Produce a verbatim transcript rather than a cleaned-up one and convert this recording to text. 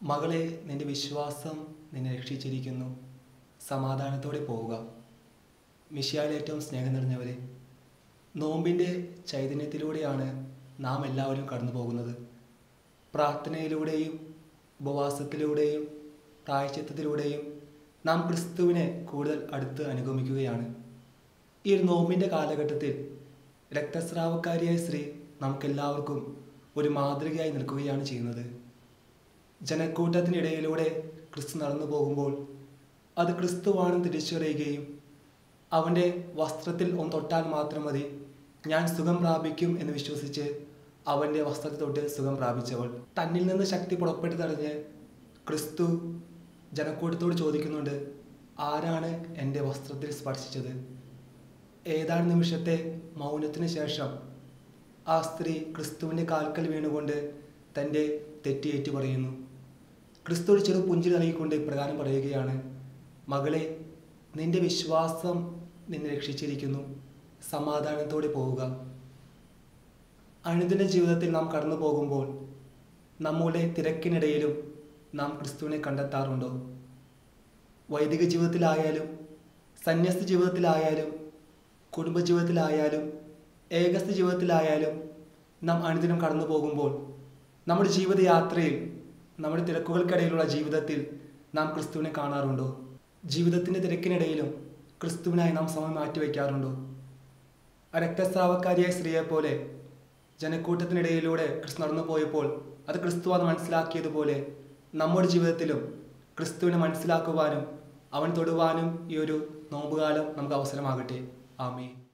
മകളെ, നിന്റെ വിശ്വാസം നിന്നെ രക്ഷിച്ചിരിക്കുന്നു. സമാധാനത്തോടെ പോവുക. മിശിഹായിൽ ഏറ്റവും സ്നേഹം നിറഞ്ഞവരെ, നോമ്പിൻ്റെ ചൈതന്യത്തിലൂടെയാണ് നാം എല്ലാവരും കടന്നു പോകുന്നത്. പ്രാർത്ഥനയിലൂടെയും ഉപവാസത്തിലൂടെയും പ്രായശ്ചിത്തത്തിലൂടെയും നാം ക്രിസ്തുവിനെ കൂടുതൽ അടുത്ത് അനുഗമിക്കുകയാണ്. ഈ ഒരു നോമ്പിൻ്റെ കാലഘട്ടത്തിൽ രക്തസ്രാവക്കാരിയായ സ്ത്രീ നമുക്കെല്ലാവർക്കും ഒരു മാതൃകയായി നിൽക്കുകയാണ് ചെയ്യുന്നത്. ജനക്കൂട്ടത്തിനിടയിലൂടെ ക്രിസ്തു നടന്നു പോകുമ്പോൾ അത് ക്രിസ്തുവാണെന്ന് തിരിച്ചറിയുകയും അവൻ്റെ വസ്ത്രത്തിൽ ഒന്ന് തൊട്ടാൽ മാത്രം മതി, ഞാൻ സുഖം പ്രാപിക്കും എന്ന് വിശ്വസിച്ച് അവൻ്റെ വസ്ത്രത്തിൽ തൊട്ട് സുഖം പ്രാപിച്ചവൾ. തന്നിൽ നിന്ന് ശക്തി പുറപ്പെട്ടു തടഞ്ഞ് ക്രിസ്തു ജനക്കൂട്ടത്തോട് ചോദിക്കുന്നുണ്ട്, ആരാണ് എൻ്റെ വസ്ത്രത്തിൽ സ്പർശിച്ചത്? ഏതാനും നിമിഷത്തെ മൗനത്തിന് ശേഷം ആ സ്ത്രീ ക്രിസ്തുവിൻ്റെ കാൽക്കൽ വീണുകൊണ്ട് തൻ്റെ തെറ്റിയേറ്റു പറയുന്നു. ക്രിസ്തു ഒരു ചെറു പുഞ്ചിരി നൽകിക്കൊണ്ട് ഇപ്രകാരം പറയുകയാണ്, മകളെ, നിന്റെ വിശ്വാസം നിന്നെ രക്ഷിച്ചിരിക്കുന്നു. സമാധാനത്തോടെ പോവുക. അനുദിന ജീവിതത്തിൽ നാം കടന്നു പോകുമ്പോൾ നമ്മുടെ തിരക്കിനിടയിലും നാം ക്രിസ്തുവിനെ കണ്ടെത്താറുണ്ടോ? വൈദിക ജീവിതത്തിലായാലും സന്യസ്ത ജീവിതത്തിലായാലും കുടുംബജീവിതത്തിലായാലും ഏകസ്ഥ ജീവിതത്തിലായാലും നാം അനുദിനം കടന്നു പോകുമ്പോൾ നമ്മുടെ ജീവിതയാത്രയിൽ നമ്മുടെ തിരക്കുകൾക്കിടയിലുള്ള ജീവിതത്തിൽ നാം ക്രിസ്തുവിനെ കാണാറുണ്ടോ? ജീവിതത്തിൻ്റെ തിരക്കിനിടയിലും ക്രിസ്തുവിനായി നാം സമയം മാറ്റിവെക്കാറുണ്ടോ? രക്തസ്രാവക്കാരിയായ സ്ത്രീയെപ്പോലെ ജനക്കൂട്ടത്തിനിടയിലൂടെ ക്രിസ്തു നടന്നു പോയപ്പോൾ അത് ക്രിസ്തുവാണെന്ന് മനസ്സിലാക്കിയതുപോലെ നമ്മുടെ ജീവിതത്തിലും ക്രിസ്തുവിനെ മനസ്സിലാക്കുവാനും അവൻ തൊടുവാനും ഈ ഒരു നോമ്പുകാലം നമുക്ക് അവസരമാകട്ടെ. ആമേൻ.